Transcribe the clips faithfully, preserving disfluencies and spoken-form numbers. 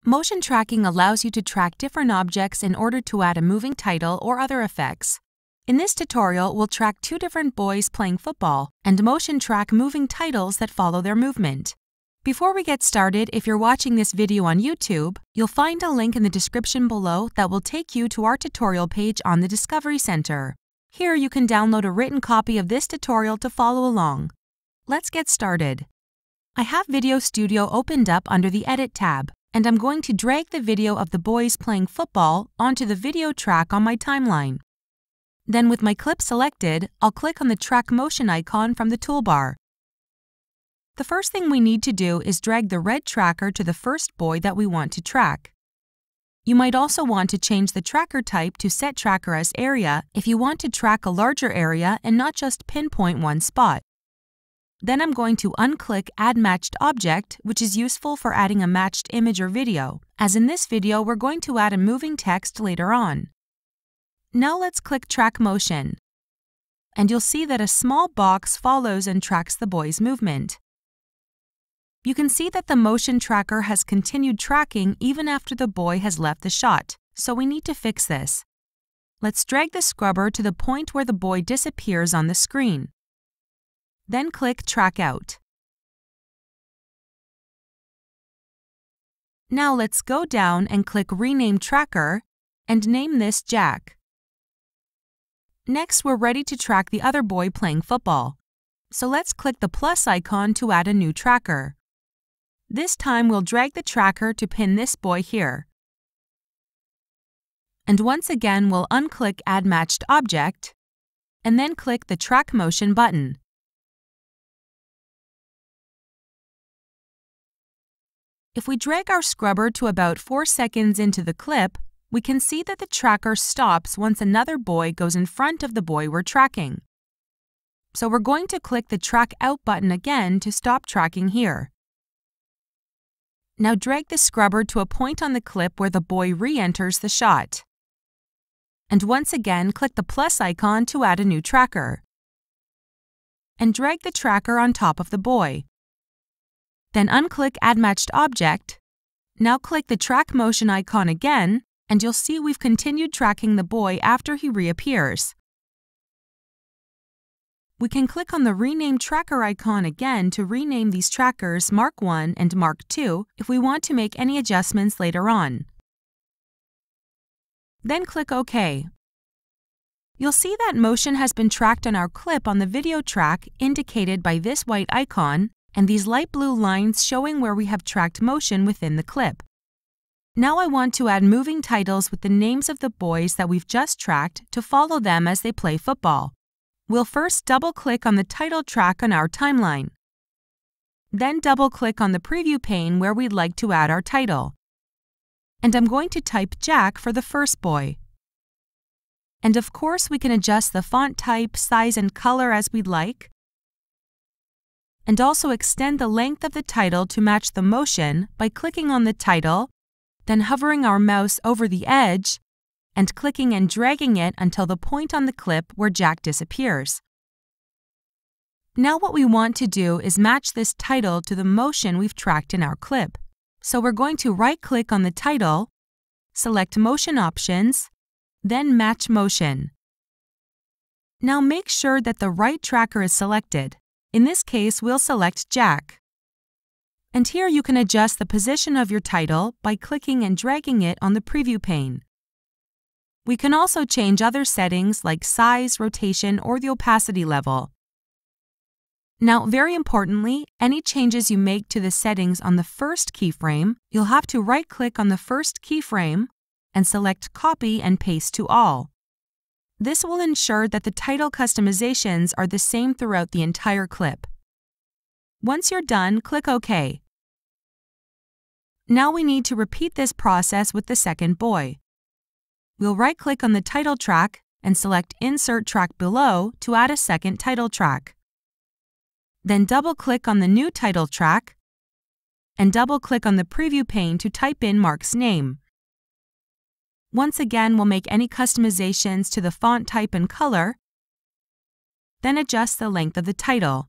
Motion tracking allows you to track different objects in order to add a moving title or other effects. In this tutorial, we'll track two different boys playing football and motion track moving titles that follow their movement. Before we get started, if you're watching this video on YouTube, you'll find a link in the description below that will take you to our tutorial page on the Discovery Center. Here you can download a written copy of this tutorial to follow along. Let's get started. I have VideoStudio opened up under the Edit tab, and I'm going to drag the video of the boys playing football onto the video track on my timeline. Then with my clip selected, I'll click on the track motion icon from the toolbar. The first thing we need to do is drag the red tracker to the first boy that we want to track. You might also want to change the tracker type to Set Tracker as Area if you want to track a larger area and not just pinpoint one spot. Then I'm going to unclick Add Matched Object, which is useful for adding a matched image or video, as in this video we're going to add a moving text later on. Now let's click Track Motion, and you'll see that a small box follows and tracks the boy's movement. You can see that the motion tracker has continued tracking even after the boy has left the shot, so we need to fix this. Let's drag the scrubber to the point where the boy disappears on the screen. Then click Track Out. Now let's go down and click Rename Tracker and name this Jack. Next, we're ready to track the other boy playing football. So let's click the plus icon to add a new tracker. This time we'll drag the tracker to pin this boy here. And once again we'll unclick Add Matched Object and then click the Track Motion button. If we drag our scrubber to about four seconds into the clip, we can see that the tracker stops once another boy goes in front of the boy we're tracking. So we're going to click the Track Out button again to stop tracking here. Now drag the scrubber to a point on the clip where the boy re-enters the shot. And once again, click the plus icon to add a new tracker. And drag the tracker on top of the boy. Then unclick Add Matched Object. Now click the Track Motion icon again, and you'll see we've continued tracking the boy after he reappears. We can click on the Rename Tracker icon again to rename these trackers Mark one and Mark two if we want to make any adjustments later on. Then click OK. You'll see that motion has been tracked on our clip on the video track indicated by this white icon and these light blue lines showing where we have tracked motion within the clip. Now I want to add moving titles with the names of the boys that we've just tracked to follow them as they play football. We'll first double-click on the title track on our timeline. Then double-click on the preview pane where we'd like to add our title. And I'm going to type Jack for the first boy. And of course we can adjust the font type, size, and color as we'd like. And also extend the length of the title to match the motion by clicking on the title, then hovering our mouse over the edge, and clicking and dragging it until the point on the clip where Jack disappears. Now what we want to do is match this title to the motion we've tracked in our clip. So we're going to right-click on the title, select Motion Options, then Match Motion. Now make sure that the right tracker is selected. In this case, we'll select Jack. And here you can adjust the position of your title by clicking and dragging it on the preview pane. We can also change other settings like size, rotation, or the opacity level. Now, very importantly, any changes you make to the settings on the first keyframe, you'll have to right-click on the first keyframe and select Copy and Paste to All. This will ensure that the title customizations are the same throughout the entire clip. Once you're done, click OK. Now we need to repeat this process with the second boy. We'll right-click on the title track and select Insert Track below to add a second title track. Then double-click on the new title track and double-click on the preview pane to type in Mark's name. Once again, we'll make any customizations to the font type and color, then adjust the length of the title.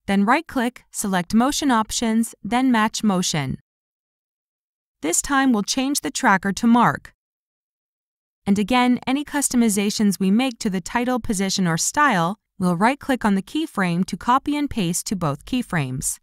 Then right-click, select Motion Options, then Match Motion. This time we'll change the tracker to Mark. And again, any customizations we make to the title, position, or style, we'll right-click on the keyframe to copy and paste to both keyframes.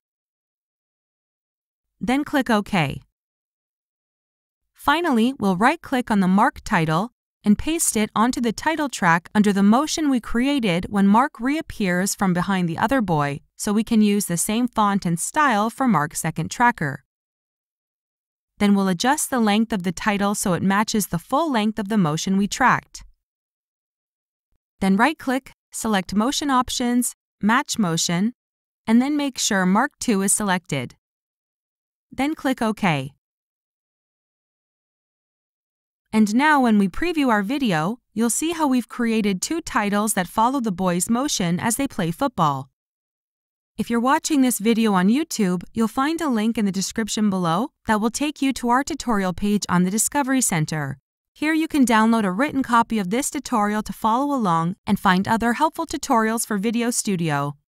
Then click OK. Finally, we'll right-click on the Mark title and paste it onto the title track under the motion we created when Mark reappears from behind the other boy, so we can use the same font and style for Mark's second tracker. Then we'll adjust the length of the title so it matches the full length of the motion we tracked. Then right-click, select Motion Options, Match Motion, and then make sure Mark two is selected. Then click OK. And now when we preview our video, you'll see how we've created two titles that follow the boys' motion as they play football. If you're watching this video on YouTube, you'll find a link in the description below that will take you to our tutorial page on the Discovery Center. Here you can download a written copy of this tutorial to follow along and find other helpful tutorials for VideoStudio.